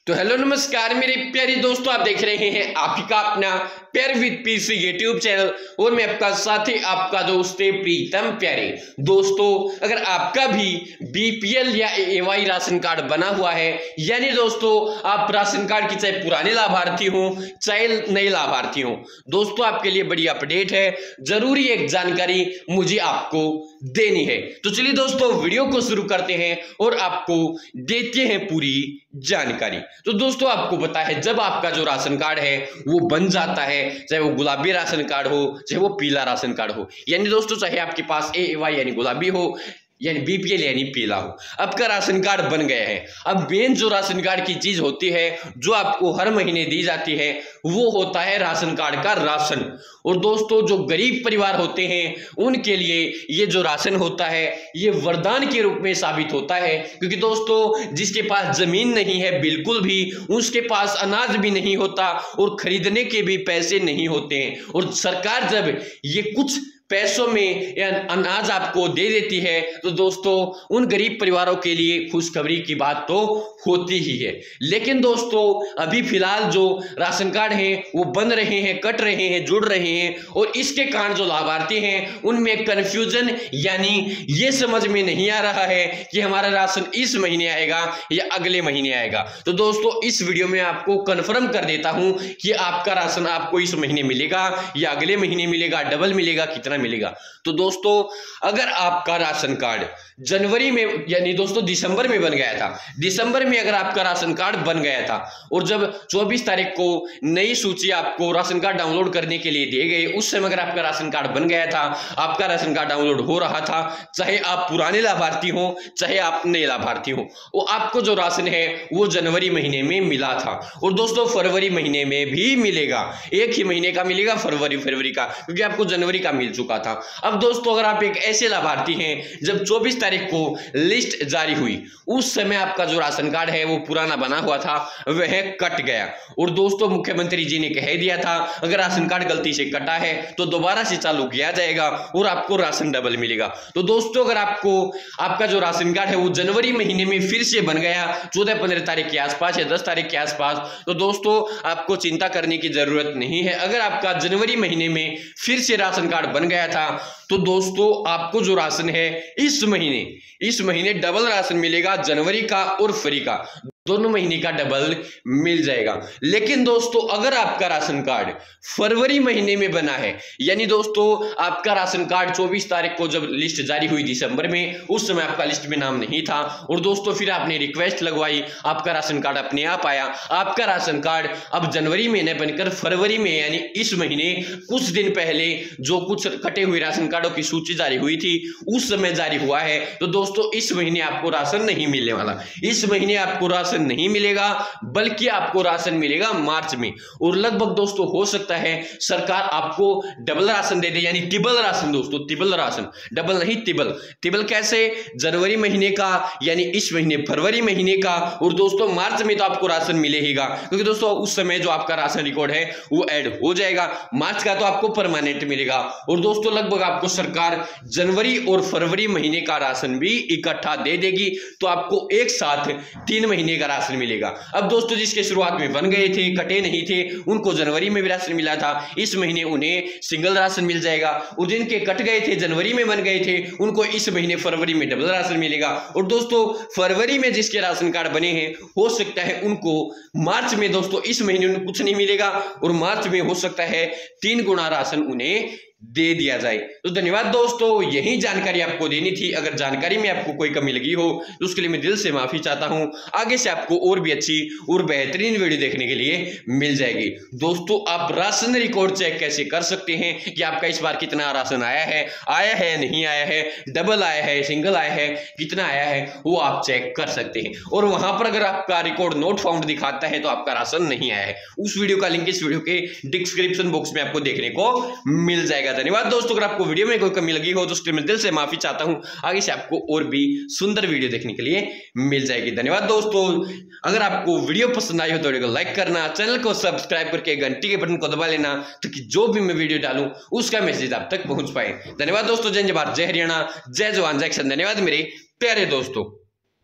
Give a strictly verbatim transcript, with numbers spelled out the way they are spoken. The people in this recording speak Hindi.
तो हेलो नमस्कार मेरे प्यारे दोस्तों, आप देख रहे हैं आप ही का अपना प्यार विद पीसी यूट्यूब चैनल और मैं आपका साथी आपका दोस्त प्रीतम प्यारे। दोस्तों, अगर आपका भी बीपीएल या एवाई राशन कार्ड बना हुआ है, यानी दोस्तों आप राशन कार्ड की चाहे पुराने लाभार्थी हो चाहे नए लाभार्थी हो, दोस्तों आपके लिए बड़ी अपडेट है, जरूरी एक जानकारी मुझे आपको देनी है। तो चलिए दोस्तों वीडियो को शुरू करते हैं और आपको देते हैं पूरी जानकारी। तो दोस्तों आपको पता है, जब आपका जो राशन कार्ड है वो बन जाता है, चाहे वो गुलाबी राशन कार्ड हो चाहे वो पीला राशन कार्ड हो, यानी दोस्तों चाहे आपके पास ए वाई यानी गुलाबी हो यानी बीपीएल यानी पीला हो, आपका राशन कार्ड बन गया है। अब मेन जो राशन कार्ड की चीज होती है जो आपको हर महीने दी जाती है वो होता है राशन कार्ड का राशन। और दोस्तों जो गरीब परिवार होते हैं उनके लिए ये जो राशन होता है ये वरदान के रूप में साबित होता है, क्योंकि दोस्तों जिसके पास जमीन नहीं है बिल्कुल भी, उसके पास अनाज भी नहीं होता और खरीदने के भी पैसे नहीं होते हैं, और सरकार जब ये कुछ पैसों में या अनाज आपको दे देती है तो दोस्तों उन गरीब परिवारों के लिए खुशखबरी की बात तो होती ही है। लेकिन दोस्तों अभी फिलहाल जो राशन कार्ड हैं वो बन रहे हैं, कट रहे हैं, जुड़ रहे हैं, और इसके कारण जो लाभार्थी हैं उनमें कंफ्यूजन यानी ये समझ में नहीं आ रहा है कि हमारा राशन इस महीने आएगा या अगले महीने आएगा। तो दोस्तों इस वीडियो में आपको कंफर्म कर देता हूं कि आपका राशन आपको इस महीने मिलेगा या अगले महीने मिलेगा, डबल मिलेगा, कितना मिलेगा। तो दोस्तों अगर आपका राशन कार्ड जनवरी में यानी दोस्तों दिसंबर में बन गया था, दिसंबर में अगर आपका राशन कार्ड बन गया था और जब चौबीस तारीख को नई सूची आपको राशन कार्ड डाउनलोड करने के लिए दिए गए, उस समय अगर आपका राशन कार्ड बन गया था, आपका राशन कार्ड डाउनलोड हो रहा था, चाहे आप पुराने लाभार्थी हो चाहे आप नए लाभार्थी हो, वो आपको जो राशन है वो जनवरी महीने में मिला था और दोस्तों फरवरी महीने में भी मिलेगा, एक ही महीने का मिलेगा, फरवरी फरवरी का, क्योंकि आपको जनवरी का मिल चुका था। अब दोस्तों अगर आप एक ऐसे लाभार्थी हैं जब चौबीस तारीख को लिस्ट जारी हुई उस समय आपका जो राशन कार्ड है वो पुराना बना हुआ था वह कट गया, और दोस्तों मुख्यमंत्री जी ने कह दिया था अगर राशन कार्ड गलती से कटा है तो दोबारा से चालू किया जाएगा और आपको राशन डबल मिलेगा। तो दोस्तों अगर आपको आपका जो राशन कार्ड है वो जनवरी महीने में फिर से बन गया चौदह पंद्रह तारीख के आसपास या दस तारीख के आसपास, तो दोस्तों आपको चिंता करने की जरूरत नहीं है। अगर आपका जनवरी महीने में फिर से राशन कार्ड बन गया था तो दोस्तों आपको जो राशन है इस महीने इस महीने डबल राशन मिलेगा, जनवरी का और फरवरी का दोनों महीने का डबल मिल जाएगा। लेकिन दोस्तों अगर आपका राशन कार्ड फरवरी महीने में बना है, यानी दोस्तों आपका राशन कार्ड चौबीस तारीख को जब लिस्ट जारी हुई दिसंबर में, उस समय आपका लिस्ट में नाम नहीं था और दोस्तों फिर आपने रिक्वेस्ट लगवाई, आपका राशन कार्ड अपने आप आया, आपका राशन कार्ड अब जनवरी में न बनकर फरवरी में यानी इस महीने कुछ दिन पहले जो कुछ कटे हुए राशन कार्डों की सूची जारी हुई थी उस समय जारी हुआ है। तो दोस्तों इस महीने आपको राशन नहीं मिलने वाला, इस महीने आपको राशन नहीं मिलेगा, बल्कि आपको राशन मिलेगा मार्च में, और लगभग दोस्तों हो सकता है सरकार आपको डबल राशन दे दे, यानी टिबल राशन। दोस्तों टिबल राशन, डबल नहीं टिबल। टिबल कैसे? जनवरी महीने का यानी इस महीने फरवरी महीने का, और दोस्तों मार्च में तो आपको राशन मिलेगा, क्योंकि दोस्तों उस समय जो आपका राशन रिकॉर्ड है वो ऐड हो जाएगा, मार्च का तो आपको परमानेंट मिलेगा, और दोस्तों लगभग आपको सरकार जनवरी और फरवरी महीने का राशन भी इकट्ठा दे देगी, तो आपको एक साथ तीन महीने का राशन मिलेगा। अब दोस्तों जिसके शुरुआत में बन गए थे, कटे नहीं थे, उनको जनवरी में भी राशन मिला था, इस महीने उन्हें सिंगल राशन मिल जाएगा, और जिनके कट गए थे जनवरी में बन गए थे उनको इस महीने फरवरी में डबल राशन मिलेगा, और दोस्तों फरवरी में जिसके राशन कार्ड बने हैं हो सकता है उनको मार्च में, दोस्तों इस महीने उन्हें कुछ नहीं मिलेगा और मार्च में हो सकता है तीन गुना राशन उन्हें दे दिया जाए। तो धन्यवाद दोस्तों, यही जानकारी आपको देनी थी। अगर जानकारी में आपको कोई कमी लगी हो तो उसके लिए मैं दिल से माफी चाहता हूं। आगे से आपको और भी अच्छी और बेहतरीन वीडियो देखने के लिए मिल जाएगी। दोस्तों आप राशन रिकॉर्ड चेक कैसे कर सकते हैं कि आपका इस बार कितना राशन आया है, आया है नहीं आया है, डबल आया है, सिंगल आया है, कितना आया है, वो आप चेक कर सकते हैं। और वहां पर अगर आपका रिकॉर्ड नॉट फाउंड दिखाता है तो आपका राशन नहीं आया है। उस वीडियो का लिंक इस वीडियो के डिस्क्रिप्शन बॉक्स में आपको देखने को मिल जाएगा। धन्यवाद दोस्तों, अगर आपको वीडियो में कोई कमी लगी हो तो उसके लिए मैं दिल से माफी चाहता हूं। आगे से आपको और भी सुंदर वीडियो देखने के लिए मिल जाएगी। धन्यवाद दोस्तों, अगर आपको वीडियो पसंद आई हो तो वीडियो को लाइक करना, चैनल को सब्सक्राइब करके घंटी के बटन को दबा लेना ताकि जो भी मैं वीडियो डालूं उसका मैसेज आप तक पहुंच पाए। धन्यवाद दोस्तों, जय जय भारत, जय हरियाणा, जय जवान, जय किसान। धन्यवाद मेरे प्यारे दोस्तों।